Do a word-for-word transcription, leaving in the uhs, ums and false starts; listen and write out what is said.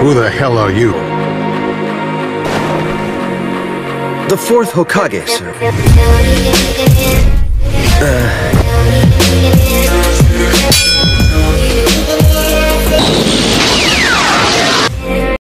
Who the hell are you? The fourth Hokage, sir. Uh...